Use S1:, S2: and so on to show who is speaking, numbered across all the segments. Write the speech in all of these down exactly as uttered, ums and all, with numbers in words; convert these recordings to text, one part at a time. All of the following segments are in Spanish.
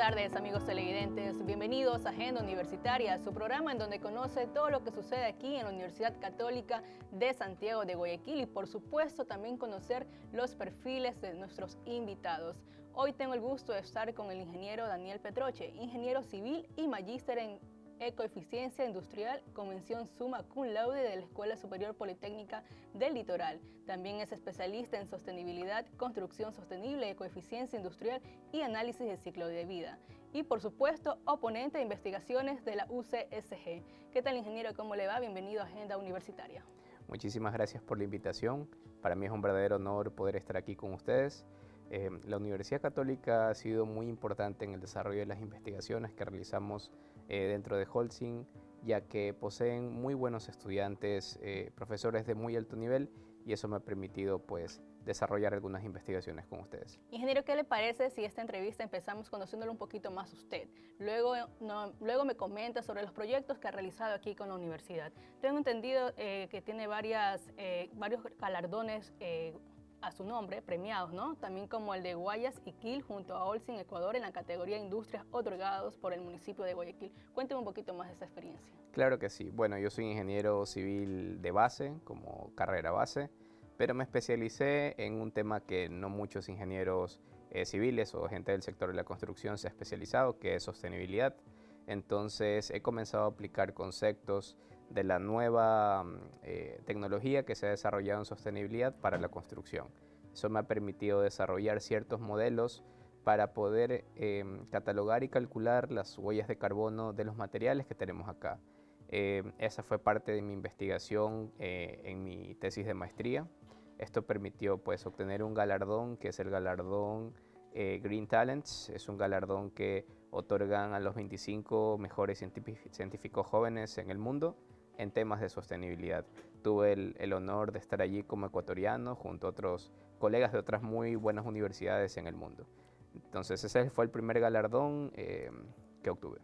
S1: tardes, amigos televidentes. Bienvenidos a Agenda Universitaria, su programa en donde conoce todo lo que sucede aquí en la Universidad Católica de Santiago de Guayaquil y, por supuesto, también conocer los perfiles de nuestros invitados. Hoy tengo el gusto de estar con el ingeniero Daniel Petroche, ingeniero civil y magíster en Ecoeficiencia Industrial, con mención summa cum laude de la Escuela Superior Politécnica del Litoral. También es especialista en sostenibilidad, construcción sostenible, ecoeficiencia industrial y análisis de ciclo de vida. Y, por supuesto, oponente de investigaciones de la U C S G. ¿Qué tal, ingeniero? ¿Cómo le va? Bienvenido a Agenda Universitaria.
S2: Muchísimas gracias por la invitación. Para mí es un verdadero honor poder estar aquí con ustedes. Eh, la Universidad Católica ha sido muy importante en el desarrollo de las investigaciones que realizamos eh, dentro de Holcim, ya que poseen muy buenos estudiantes, eh, profesores de muy alto nivel, y eso me ha permitido pues desarrollar algunas investigaciones con ustedes.
S1: Ingeniero, ¿qué le parece si esta entrevista empezamos conociéndolo un poquito más usted? Luego, no, luego me comenta sobre los proyectos que ha realizado aquí con la universidad. Tengo entendido eh, que tiene varias, eh, varios galardones eh, a su nombre, premiados, ¿no? También como el de Guayas y Quil junto a Holcim Ecuador en la categoría Industrias otorgados por el municipio de Guayaquil. Cuénteme un poquito más de esa experiencia.
S2: Claro que sí. Bueno, yo soy ingeniero civil de base, como carrera base, pero me especialicé en un tema que no muchos ingenieros eh, civiles o gente del sector de la construcción se ha especializado, que es sostenibilidad. Entonces he comenzado a aplicar conceptos de la nueva eh, tecnología que se ha desarrollado en sostenibilidad para la construcción. Eso me ha permitido desarrollar ciertos modelos para poder eh, catalogar y calcular las huellas de carbono de los materiales que tenemos acá. Eh, esa fue parte de mi investigación eh, en mi tesis de maestría. Esto permitió pues, obtener un galardón que es el galardón eh, Green Talents. Es un galardón que otorgan a los veinticinco mejores científicos jóvenes en el mundo en temas de sostenibilidad. Tuve el, el honor de estar allí como ecuatoriano junto a otros colegas de otras muy buenas universidades en el mundo. Entonces ese fue el primer galardón eh, que obtuve.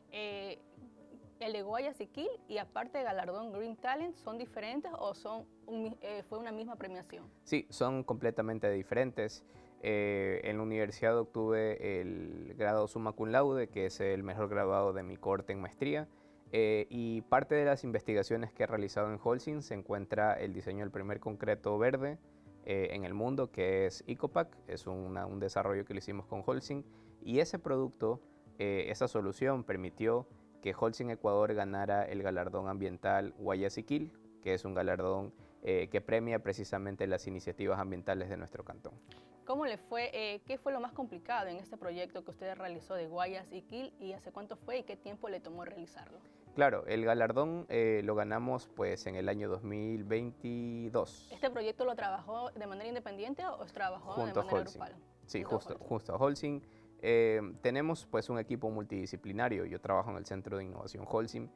S1: Eh, ¿El de Guayas y Quil y aparte de galardón Green Talent son diferentes o son un, eh, fue una misma premiación?
S2: Sí, son completamente diferentes. Eh, en la universidad obtuve el grado summa cum laude, que es el mejor graduado de mi cohorte en maestría. Eh, y parte de las investigaciones que he realizado en Holcim se encuentra el diseño del primer concreto verde eh, en el mundo, que es EcoPack. Es una, un desarrollo que lo hicimos con Holcim, y ese producto, eh, esa solución permitió que Holcim Ecuador ganara el galardón ambiental Guayas y Quil, que es un galardón eh, que premia precisamente las iniciativas ambientales de nuestro cantón.
S1: ¿Cómo le fue, eh, qué fue lo más complicado en este proyecto que usted realizó de Guayas y Quil y hace cuánto fue y qué tiempo le tomó realizarlo?
S2: Claro, el galardón eh, lo ganamos pues en el año dos mil veintidós.
S1: ¿Este proyecto lo trabajó de manera independiente o trabajó
S2: junto
S1: de manera
S2: a Holcim.
S1: grupal?
S2: Sí,
S1: Junto
S2: justo,
S1: a Holcim.
S2: justo a Holcim. Eh, tenemos pues un equipo multidisciplinario. Yo trabajo en el Centro de Innovación Holcim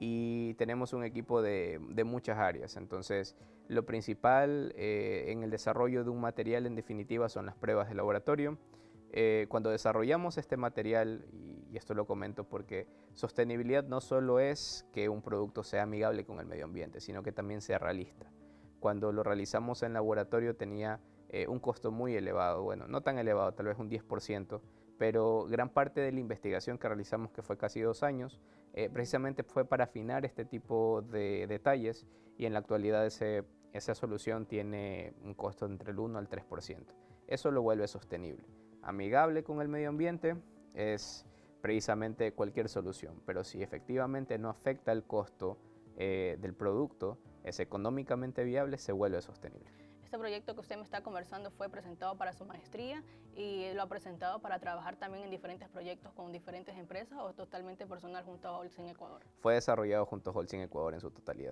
S2: y tenemos un equipo de, de muchas áreas. Entonces, lo principal eh, en el desarrollo de un material, en definitiva, son las pruebas de laboratorio. Eh, cuando desarrollamos este material, y, y esto lo comento porque sostenibilidad no solo es que un producto sea amigable con el medio ambiente, sino que también sea realista. Cuando lo realizamos en laboratorio tenía eh, un costo muy elevado, bueno, no tan elevado, tal vez un diez por ciento, pero gran parte de la investigación que realizamos, que fue casi dos años, eh, precisamente fue para afinar este tipo de detalles, y en la actualidad ese, esa solución tiene un costo entre el uno al tres por ciento. Eso lo vuelve sostenible. Amigable con el medio ambiente es precisamente cualquier solución, pero si efectivamente no afecta el costo eh, del producto, es económicamente viable, se vuelve sostenible.
S1: Este proyecto que usted me está conversando fue presentado para su maestría y lo ha presentado para trabajar también en diferentes proyectos con diferentes empresas o totalmente personal junto a Holcim Ecuador.
S2: Fue desarrollado junto a Holcim Ecuador en su totalidad.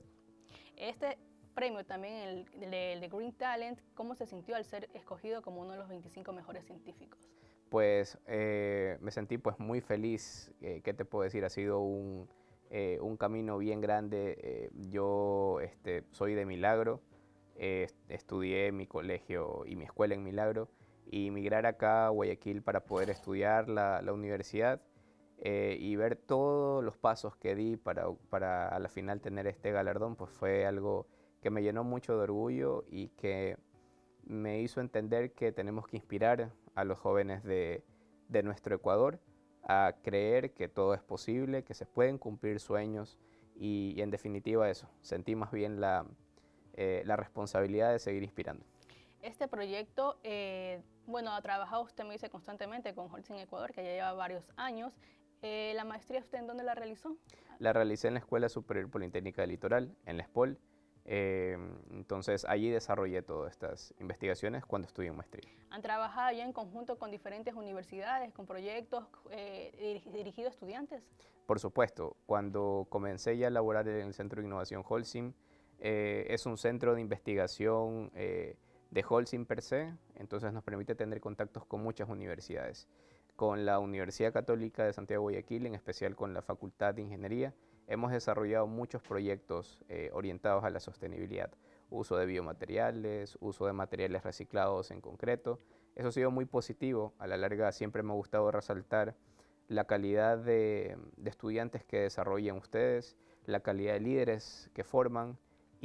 S1: Este premio también, el, el, el de Green Talent, ¿cómo se sintió al ser escogido como uno de los veinticinco mejores científicos?
S2: Pues eh, me sentí pues muy feliz. Eh, ¿Qué te puedo decir? Ha sido un, eh, un camino bien grande. Eh, yo este, soy de Milagro. Eh, estudié mi colegio y mi escuela en Milagro, y migrar acá a Guayaquil para poder estudiar la, la universidad eh, y ver todos los pasos que di para, para a la final tener este galardón, pues fue algo que me llenó mucho de orgullo y que me hizo entender que tenemos que inspirar a los jóvenes de, de nuestro Ecuador a creer que todo es posible, que se pueden cumplir sueños y, y en definitiva eso, sentí más bien la, eh, la responsabilidad de seguir inspirando.
S1: Este proyecto, eh, bueno, ha trabajado, usted me dice constantemente con Holcim Ecuador, que ya lleva varios años. Eh, ¿La maestría usted en dónde la realizó?
S2: La realicé en la Escuela Superior Politécnica del Litoral, en la ESPOL. Eh, entonces allí desarrollé todas estas investigaciones cuando estudié en maestría.
S1: ¿Han trabajado ya en conjunto con diferentes universidades, con proyectos eh, dirigidos a estudiantes?
S2: Por supuesto, cuando comencé ya a laborar en el Centro de Innovación Holcim, eh, es un centro de investigación eh, de Holcim per se, entonces nos permite tener contactos con muchas universidades. Con la Universidad Católica de Santiago de Guayaquil, en especial con la Facultad de Ingeniería, hemos desarrollado muchos proyectos eh, orientados a la sostenibilidad, uso de biomateriales, uso de materiales reciclados en concreto. Eso ha sido muy positivo. A la larga siempre me ha gustado resaltar la calidad de, de estudiantes que desarrollan ustedes, la calidad de líderes que forman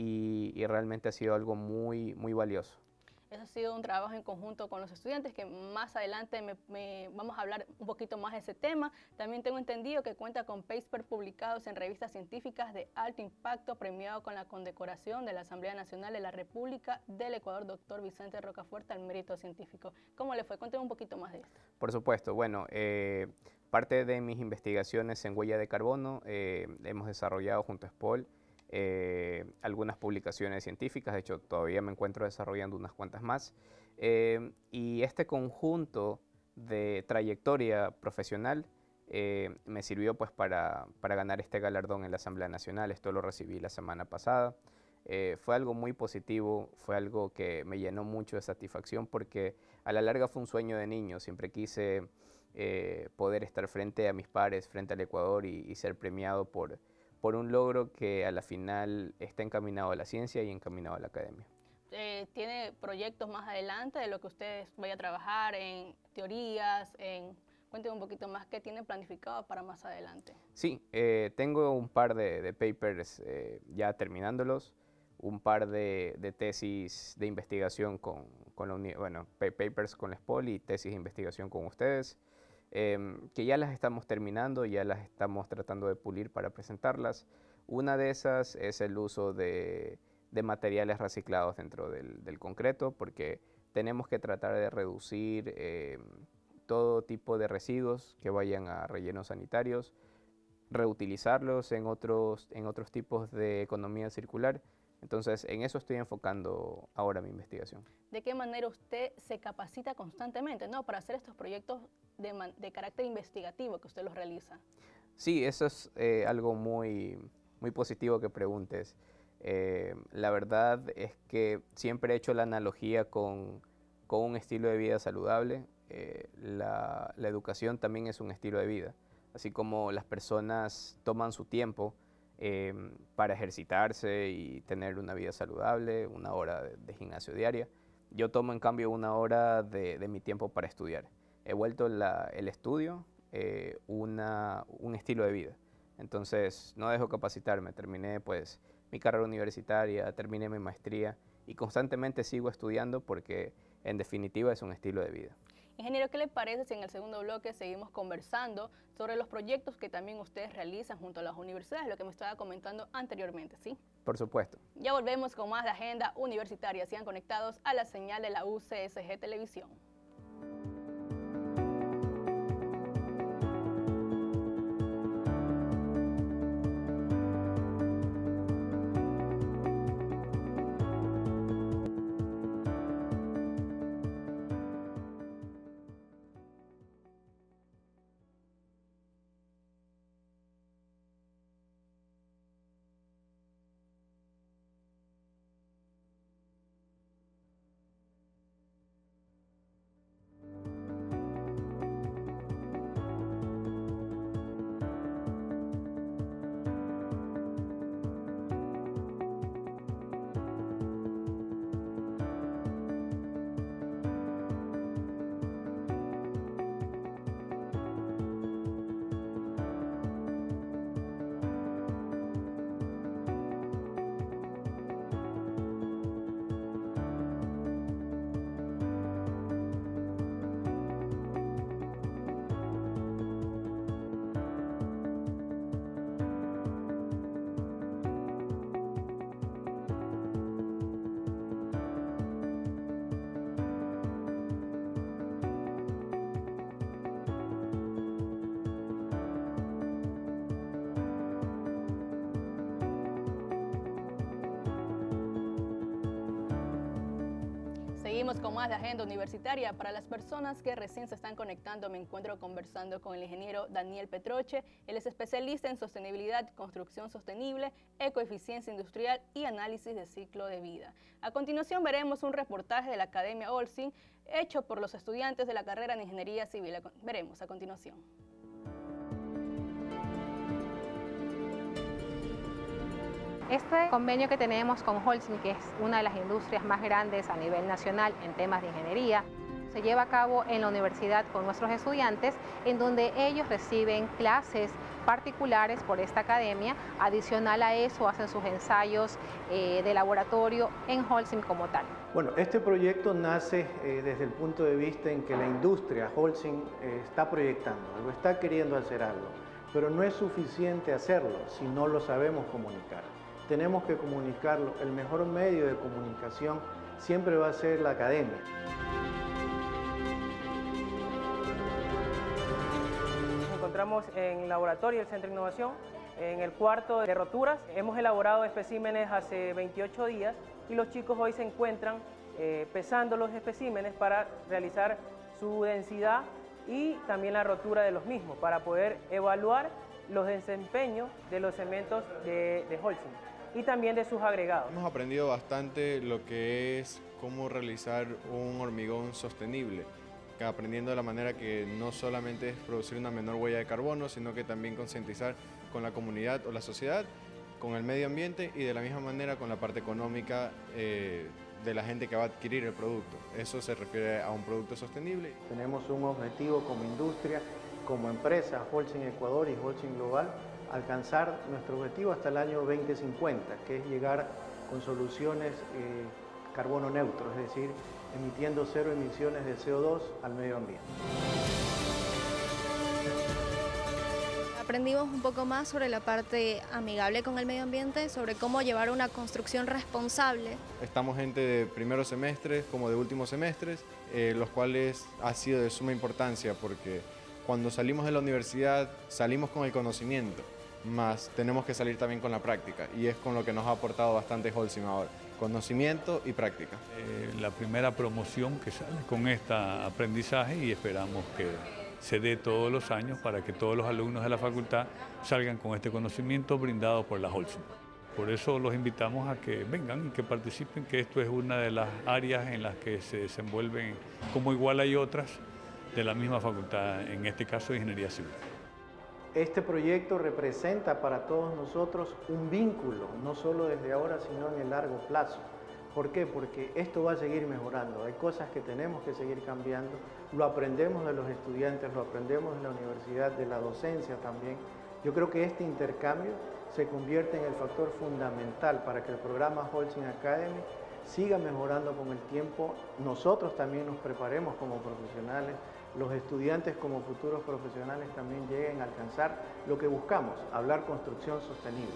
S2: y, y realmente ha sido algo muy, muy valioso.
S1: Eso ha sido un trabajo en conjunto con los estudiantes, que más adelante me, me, vamos a hablar un poquito más de ese tema. También tengo entendido que cuenta con papers publicados en revistas científicas de alto impacto, premiado con la condecoración de la Asamblea Nacional de la República del Ecuador, doctor Vicente Rocafuerte, al mérito científico. ¿Cómo le fue? Cuénteme un poquito más de esto.
S2: Por supuesto, bueno, eh, parte de mis investigaciones en huella de carbono eh, hemos desarrollado junto a SPOL Eh, algunas publicaciones científicas, de hecho todavía me encuentro desarrollando unas cuantas más, eh, y este conjunto de trayectoria profesional eh, me sirvió pues para, para ganar este galardón en la Asamblea Nacional. Esto lo recibí la semana pasada. Eh, fue algo muy positivo, fue algo que me llenó mucho de satisfacción porque a la larga fue un sueño de niño. Siempre quise eh, poder estar frente a mis pares, frente al Ecuador y, y ser premiado por por un logro que a la final está encaminado a la ciencia y encaminado a la academia.
S1: Eh, ¿Tiene proyectos más adelante de lo que ustedes vayan a trabajar en teorías? En, cuénteme un poquito más qué tienen planificado para más adelante.
S2: Sí, eh, tengo un par de, de papers eh, ya terminándolos, un par de, de tesis de investigación con, con la uni bueno, papers con la SPOL y tesis de investigación con ustedes. Eh, que ya las estamos terminando, ya las estamos tratando de pulir para presentarlas. Una de esas es el uso de, de materiales reciclados dentro del, del concreto, porque tenemos que tratar de reducir eh, todo tipo de residuos que vayan a rellenos sanitarios, reutilizarlos en otros, en otros tipos de economía circular. Entonces, en eso estoy enfocando ahora mi investigación.
S1: ¿De qué manera usted se capacita constantemente, ¿no?, para hacer estos proyectos de, de carácter investigativo que usted los realiza?
S2: Sí, eso es eh, algo muy, muy positivo que preguntes. Eh, la verdad es que siempre he hecho la analogía con, con un estilo de vida saludable. Eh, la, la educación también es un estilo de vida. Así como las personas toman su tiempo eh, para ejercitarse y tener una vida saludable, una hora de, de gimnasio diaria, yo tomo en cambio una hora de, de mi tiempo para estudiar. He vuelto la, el estudio eh, una, un estilo de vida. Entonces no dejo capacitarme, terminé pues mi carrera universitaria, terminé mi maestría y constantemente sigo estudiando porque en definitiva es un estilo de vida.
S1: Ingeniero, ¿qué le parece si en el segundo bloque seguimos conversando sobre los proyectos que también ustedes realizan junto a las universidades, lo que me estaba comentando anteriormente, ¿sí?
S2: Por supuesto.
S1: Ya volvemos con más de Agenda Universitaria. Sigan conectados a la señal de la U C S G Televisión. Seguimos con más de Agenda Universitaria. Para las personas que recién se están conectando, me encuentro conversando con el ingeniero Daniel Petroche. Él es especialista en sostenibilidad, construcción sostenible, ecoeficiencia industrial y análisis de ciclo de vida. A continuación veremos un reportaje de la Academia Holcim hecho por los estudiantes de la carrera en Ingeniería Civil. Veremos a continuación.
S3: Este convenio que tenemos con Holcim, que es una de las industrias más grandes a nivel nacional en temas de ingeniería, se lleva a cabo en la universidad con nuestros estudiantes, en donde ellos reciben clases particulares por esta academia. Adicional a eso, hacen sus ensayos eh, de laboratorio en Holcim como tal.
S4: Bueno, este proyecto nace eh, desde el punto de vista en que la industria Holcim eh, está proyectando algo, está queriendo hacer algo, pero no es suficiente hacerlo si no lo sabemos comunicar. Tenemos que comunicarlo. El mejor medio de comunicación siempre va a ser la academia.
S5: Nos encontramos en el laboratorio del Centro de Innovación, en el cuarto de roturas. Hemos elaborado especímenes hace veintiocho días y los chicos hoy se encuentran eh, pesando los especímenes para realizar su densidad y también la rotura de los mismos, para poder evaluar los desempeños de los cementos de, de Holcim y también de sus agregados.
S6: Hemos aprendido bastante lo que es cómo realizar un hormigón sostenible, que aprendiendo de la manera que no solamente es producir una menor huella de carbono, sino que también concientizar con la comunidad o la sociedad, con el medio ambiente y de la misma manera con la parte económica eh, de la gente que va a adquirir el producto. Eso se refiere a un producto sostenible.
S4: Tenemos un objetivo como industria, como empresa, Holcim Ecuador y Holcim Global, alcanzar nuestro objetivo hasta el año veinte cincuenta, que es llegar con soluciones eh, carbono neutro, es decir, emitiendo cero emisiones de C O dos al medio ambiente.
S7: Aprendimos un poco más sobre la parte amigable con el medio ambiente, sobre cómo llevar una construcción responsable.
S6: Estamos gente de primeros semestres como de últimos semestres, eh, los cuales ha sido de suma importancia porque cuando salimos de la universidad salimos con el conocimiento, más tenemos que salir también con la práctica y es con lo que nos ha aportado bastante Holcim ahora, conocimiento y práctica.
S8: Eh, la primera promoción que sale con este aprendizaje y esperamos que se dé todos los años para que todos los alumnos de la facultad salgan con este conocimiento brindado por la Holcim. Por eso los invitamos a que vengan y que participen, que esto es una de las áreas en las que se desenvuelven, como igual hay otras de la misma facultad, en este caso de Ingeniería Civil.
S4: Este proyecto representa para todos nosotros un vínculo, no solo desde ahora, sino en el largo plazo. ¿Por qué? Porque esto va a seguir mejorando, hay cosas que tenemos que seguir cambiando, lo aprendemos de los estudiantes, lo aprendemos de la universidad, de la docencia también. Yo creo que este intercambio se convierte en el factor fundamental para que el programa Holcim Academy siga mejorando con el tiempo, nosotros también nos preparemos como profesionales, los estudiantes como futuros profesionales también lleguen a alcanzar lo que buscamos, hablar construcción sostenible.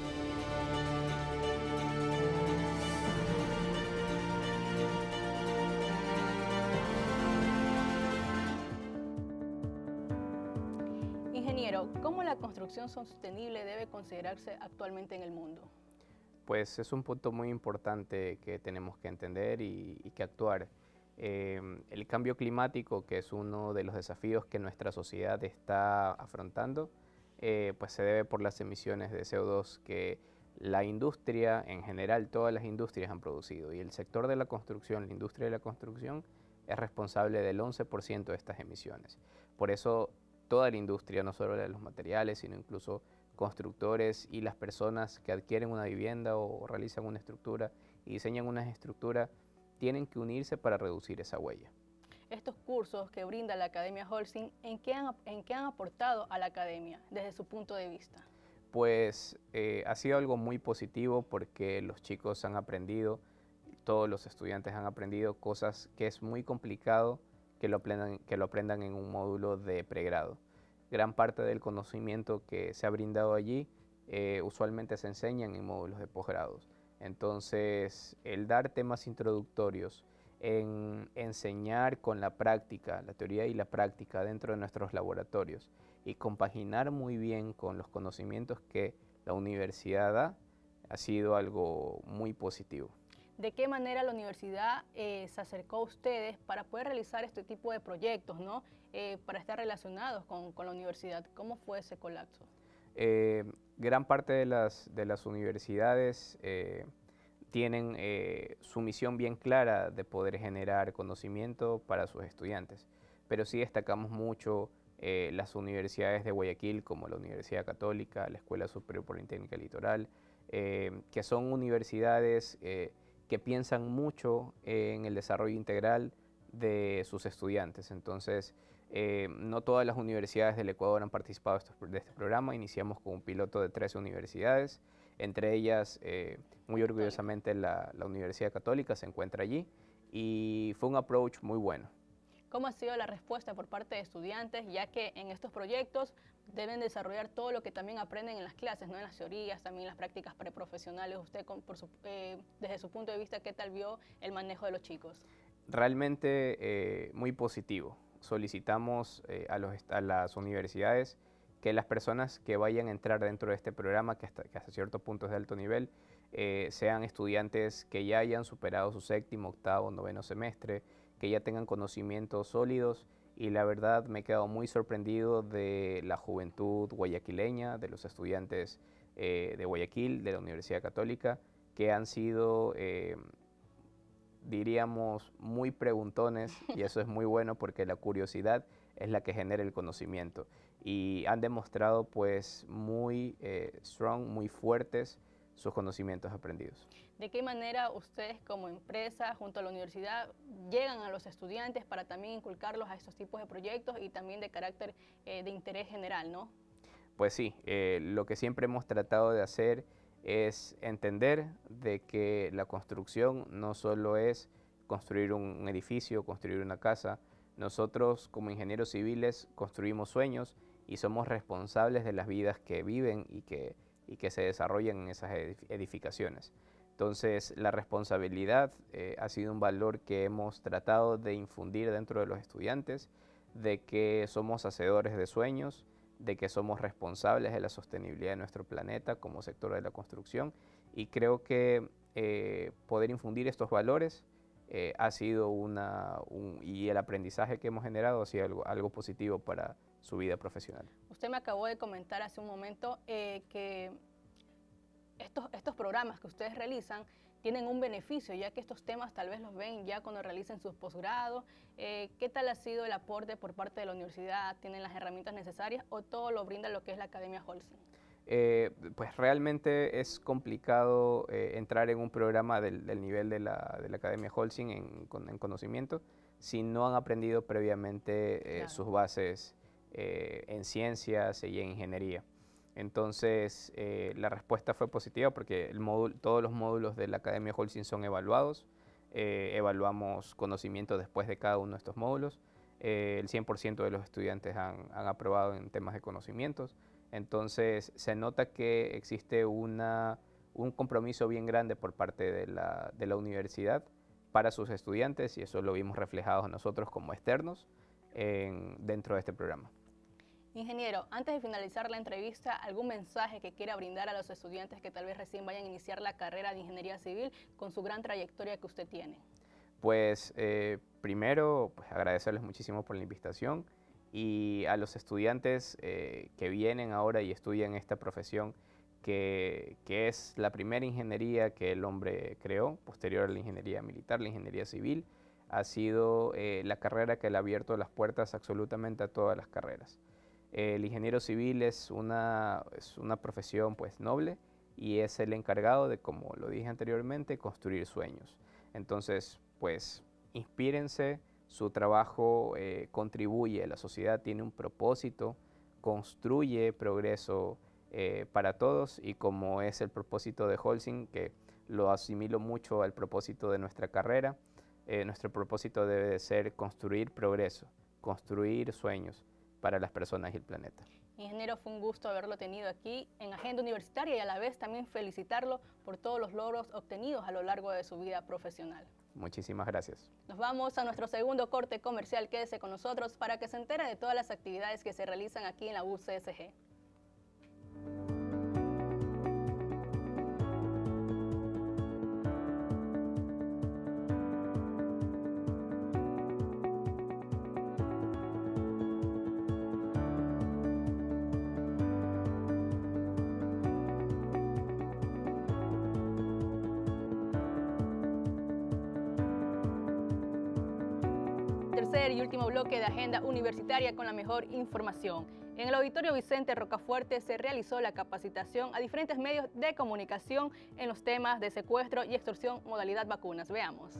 S1: Ingeniero, ¿cómo la construcción sostenible debe considerarse actualmente en el mundo?
S2: Pues es un punto muy importante que tenemos que entender y, y que actuar. Eh, el cambio climático, que es uno de los desafíos que nuestra sociedad está afrontando, eh, pues se debe por las emisiones de C O dos que la industria, en general todas las industrias han producido, y el sector de la construcción, la industria de la construcción, es responsable del once por ciento de estas emisiones. Por eso toda la industria, no solo la de los materiales, sino incluso constructores y las personas que adquieren una vivienda o realizan una estructura y diseñan una estructura, tienen que unirse para reducir esa huella.
S1: Estos cursos que brinda la Academia Holcim, ¿en qué han, en qué han aportado a la Academia desde su punto de vista?
S2: Pues eh, ha sido algo muy positivo porque los chicos han aprendido, todos los estudiantes han aprendido cosas que es muy complicado que lo aprendan, que lo aprendan en un módulo de pregrado. Gran parte del conocimiento que se ha brindado allí eh, usualmente se enseñan en módulos de posgrados. Entonces, el dar temas introductorios, en enseñar con la práctica, la teoría y la práctica dentro de nuestros laboratorios y compaginar muy bien con los conocimientos que la universidad da, ha sido algo muy positivo.
S1: ¿De qué manera la universidad eh, se acercó a ustedes para poder realizar este tipo de proyectos, ¿no? Eh, para estar relacionados con, con la universidad? ¿Cómo fue ese colapso?
S2: Eh, gran parte de las, de las universidades eh, tienen eh, su misión bien clara de poder generar conocimiento para sus estudiantes, pero sí destacamos mucho eh, las universidades de Guayaquil, como la Universidad Católica, la Escuela Superior Politécnica Litoral, eh, que son universidades eh, que piensan mucho en el desarrollo integral de sus estudiantes. Entonces, eh, no todas las universidades del Ecuador han participado de este, de este programa. Iniciamos con un piloto de trece universidades, entre ellas, eh, muy orgullosamente, la, la Universidad Católica se encuentra allí, y fue un approach muy bueno.
S1: ¿Cómo ha sido la respuesta por parte de estudiantes, ya que en estos proyectos deben desarrollar todo lo que también aprenden en las clases, ¿no? En las teorías, también las prácticas preprofesionales? Usted, con, por su, eh, desde su punto de vista, ¿qué tal vio el manejo de los chicos?
S2: Realmente eh, muy positivo. Solicitamos eh, a, los, a las universidades que las personas que vayan a entrar dentro de este programa, que hasta, que hasta cierto punto es de alto nivel, eh, sean estudiantes que ya hayan superado su séptimo, octavo, noveno semestre, que ya tengan conocimientos sólidos, y la verdad me he quedado muy sorprendido de la juventud guayaquileña, de los estudiantes eh, de Guayaquil, de la Universidad Católica, que han sido, eh, diríamos, muy preguntones, y eso es muy bueno porque la curiosidad es la que genera el conocimiento, y han demostrado pues muy eh, strong, muy fuertes sus conocimientos aprendidos.
S1: ¿De qué manera ustedes como empresa junto a la universidad llegan a los estudiantes para también inculcarlos a estos tipos de proyectos y también de carácter eh, de interés general, ¿no?
S2: Pues sí, eh, lo que siempre hemos tratado de hacer es entender de que la construcción no solo es construir un edificio, construir una casa. Nosotros como ingenieros civiles construimos sueños y somos responsables de las vidas que viven y que, y que se desarrollan en esas edificaciones. Entonces, la responsabilidad eh, ha sido un valor que hemos tratado de infundir dentro de los estudiantes, de que somos hacedores de sueños, de que somos responsables de la sostenibilidad de nuestro planeta como sector de la construcción, y creo que eh, poder infundir estos valores eh, ha sido una, un, y el aprendizaje que hemos generado ha sido algo, algo positivo para su vida profesional.
S1: Usted me acabó de comentar hace un momento eh, que Estos, estos programas que ustedes realizan tienen un beneficio, ya que estos temas tal vez los ven ya cuando realicen sus posgrados. Eh, ¿Qué tal ha sido el aporte por parte de la universidad? ¿Tienen las herramientas necesarias o todo lo brinda lo que es la Academia Holcim?
S2: Eh, pues realmente es complicado eh, entrar en un programa del, del nivel de la, de la Academia Holcim en, en conocimiento si no han aprendido previamente eh, claro. sus bases eh, en ciencias y en ingeniería. Entonces, eh, la respuesta fue positiva porque el módulo, todos los módulos de la Academia Holcim son evaluados. Eh, evaluamos conocimiento después de cada uno de estos módulos. Eh, el cien por ciento de los estudiantes han, han aprobado en temas de conocimientos. Entonces, se nota que existe una, un compromiso bien grande por parte de la, de la universidad para sus estudiantes, y eso lo vimos reflejado nosotros como externos en, dentro de este programa.
S1: Ingeniero, antes de finalizar la entrevista, ¿algún mensaje que quiera brindar a los estudiantes que tal vez recién vayan a iniciar la carrera de Ingeniería Civil con su gran trayectoria que usted tiene?
S2: Pues eh, primero, pues, agradecerles muchísimo por la invitación, y a los estudiantes eh, que vienen ahora y estudian esta profesión, que, que es la primera ingeniería que el hombre creó, posterior a la ingeniería militar, la ingeniería civil, ha sido eh, la carrera que le ha abierto las puertas absolutamente a todas las carreras. El ingeniero civil es una, es una profesión pues noble, y es el encargado de, como lo dije anteriormente, construir sueños. Entonces, pues, inspírense, su trabajo eh, contribuye a la sociedad, tiene un propósito, construye progreso eh, para todos, y como es el propósito de Holcim, que lo asimilo mucho al propósito de nuestra carrera, eh, nuestro propósito debe de ser construir progreso, construir sueños para las personas y el planeta.
S1: Ingeniero, fue un gusto haberlo tenido aquí en Agenda Universitaria, y a la vez también felicitarlo por todos los logros obtenidos a lo largo de su vida profesional.
S2: Muchísimas gracias.
S1: Nos vamos a nuestro segundo corte comercial. Quédese con nosotros para que se entere de todas las actividades que se realizan aquí en la U C S G. Tercer y último bloque de Agenda Universitaria con la mejor información. En el Auditorio Vicente Rocafuerte se realizó la capacitación a diferentes medios de comunicación en los temas de secuestro y extorsión modalidad vacunas. Veamos.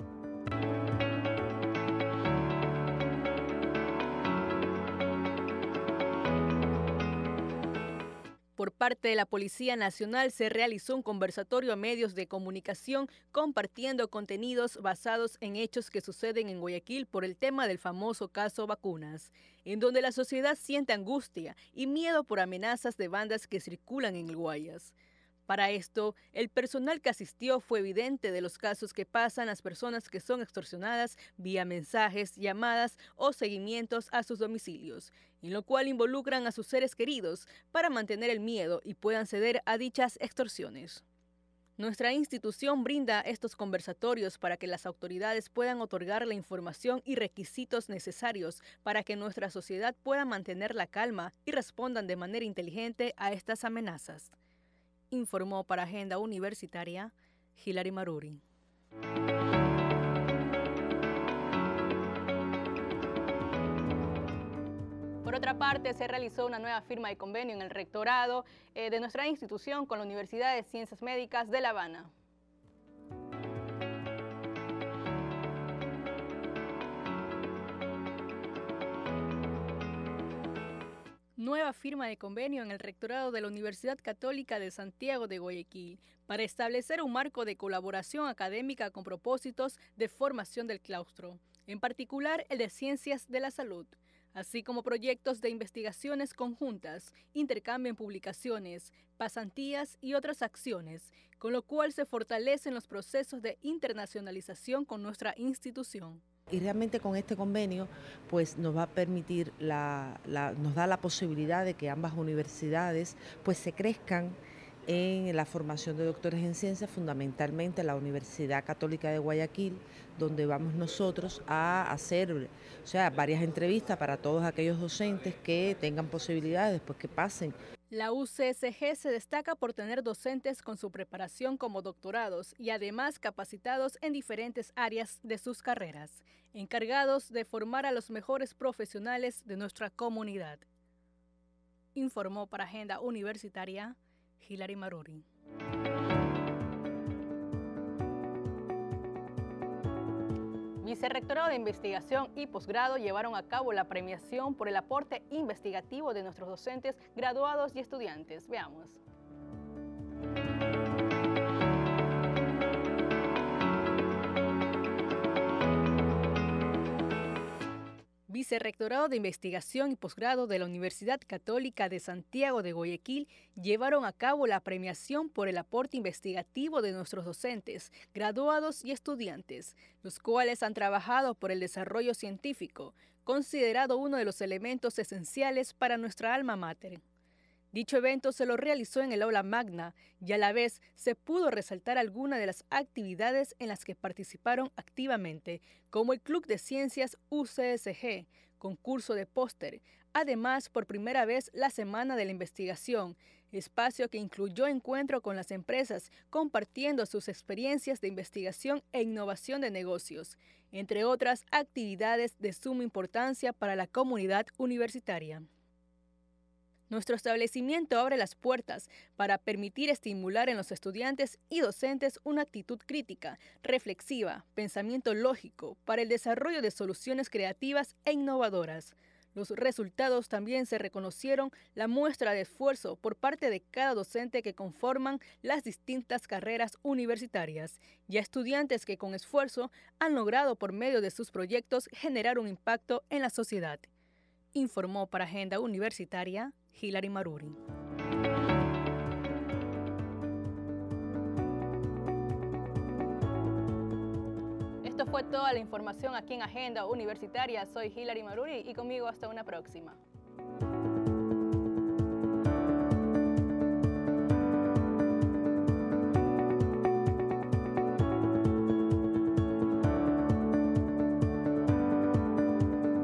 S1: Por parte de la Policía Nacional se realizó un conversatorio a medios de comunicación compartiendo contenidos basados en hechos que suceden en Guayaquil por el tema del famoso caso vacunas, en donde la sociedad siente angustia y miedo por amenazas de bandas que circulan en el Guayas. Para esto, el personal que asistió fue evidente de los casos que pasan las personas que son extorsionadas vía mensajes, llamadas o seguimientos a sus domicilios, en lo cual involucran a sus seres queridos para mantener el miedo y puedan ceder a dichas extorsiones. Nuestra institución brinda estos conversatorios para que las autoridades puedan otorgar la información y requisitos necesarios para que nuestra sociedad pueda mantener la calma y respondan de manera inteligente a estas amenazas. Informó para Agenda Universitaria, Hilary Maruri. Por otra parte, se realizó una nueva firma de convenio en el rectorado eh, de nuestra institución con la Universidad de Ciencias Médicas de La Habana. Nueva firma de convenio en el rectorado de la Universidad Católica de Santiago de Guayaquil para establecer un marco de colaboración académica con propósitos de formación del claustro, en particular el de Ciencias de la Salud, así como proyectos de investigaciones conjuntas, intercambio en publicaciones, pasantías y otras acciones, con lo cual se fortalecen los procesos de internacionalización con nuestra institución.
S9: Y realmente con este convenio pues nos va a permitir, la, la, nos da la posibilidad de que ambas universidades pues se crezcan en la formación de doctores en ciencias, fundamentalmente la Universidad Católica de Guayaquil, donde vamos nosotros a hacer, o sea, varias entrevistas para todos aquellos docentes que tengan posibilidades después que pasen.
S1: La U C S G se destaca por tener docentes con su preparación como doctorados y además capacitados en diferentes áreas de sus carreras, encargados de formar a los mejores profesionales de nuestra comunidad. Informó para Agenda Universitaria, Hilary Maruri. Vicerrectorado de Investigación y Posgrado llevaron a cabo la premiación por el aporte investigativo de nuestros docentes, graduados y estudiantes. Veamos. Vicerrectorado de Investigación y Posgrado de la Universidad Católica de Santiago de Guayaquil llevaron a cabo la premiación por el aporte investigativo de nuestros docentes, graduados y estudiantes, los cuales han trabajado por el desarrollo científico, considerado uno de los elementos esenciales para nuestra alma mater. Dicho evento se lo realizó en el aula magna y a la vez se pudo resaltar algunas de las actividades en las que participaron activamente, como el Club de Ciencias U C S G, concurso de póster, además por primera vez la Semana de la Investigación, espacio que incluyó encuentro con las empresas compartiendo sus experiencias de investigación e innovación de negocios, entre otras actividades de suma importancia para la comunidad universitaria. Nuestro establecimiento abre las puertas para permitir estimular en los estudiantes y docentes una actitud crítica, reflexiva, pensamiento lógico para el desarrollo de soluciones creativas e innovadoras. Los resultados también se reconocieron la muestra de esfuerzo por parte de cada docente que conforman las distintas carreras universitarias y a estudiantes que con esfuerzo han logrado por medio de sus proyectos generar un impacto en la sociedad. Informó para Agenda Universitaria, Hilary Maruri. Esto fue toda la información aquí en Agenda Universitaria. Soy Hilary Maruri y conmigo hasta una próxima.